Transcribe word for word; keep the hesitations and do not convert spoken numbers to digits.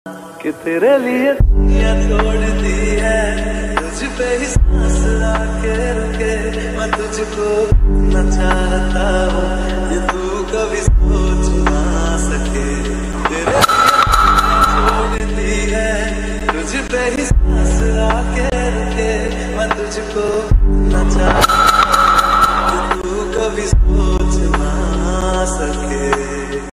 कि तेरे लिए दुनिया छोड़ दी है, तुझ पे ही सांस आके रुके, मैं तुझको न चाहता हूँ ये तू कभी सोच ना सके। तेरे छोड़ दी है, तुझ पे ही सांस आके रुके, मैं तुझको न चाहता ये तू कभी सोच ना सके।